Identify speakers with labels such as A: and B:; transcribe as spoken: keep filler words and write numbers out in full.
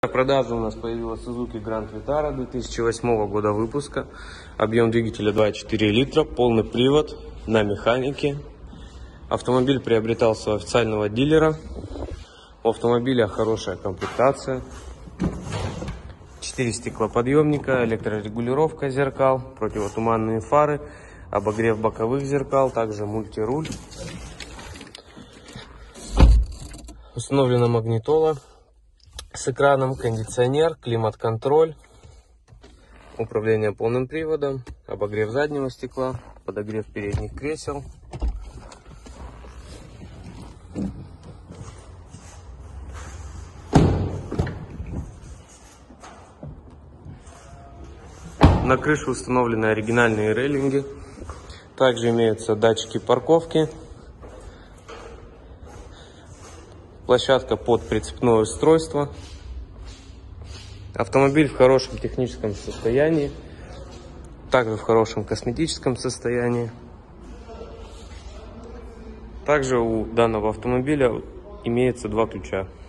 A: В продаже у нас появилась Suzuki Grand Vitara две тысячи восьмого года выпуска. Объем двигателя два и четыре литра, полный привод на механике. Автомобиль приобретался у официального дилера. У автомобиля хорошая комплектация. четыре стеклоподъемника, электрорегулировка зеркал, противотуманные фары, обогрев боковых зеркал, также мультируль. Установлена магнитола с экраном, кондиционер, климат-контроль, управление полным приводом, обогрев заднего стекла, подогрев передних кресел. На крыше установлены оригинальные рейлинги. Также имеются датчики парковки. Площадка под прицепное устройство. Автомобиль в хорошем техническом состоянии. Также в хорошем косметическом состоянии. Также у данного автомобиля имеется два ключа.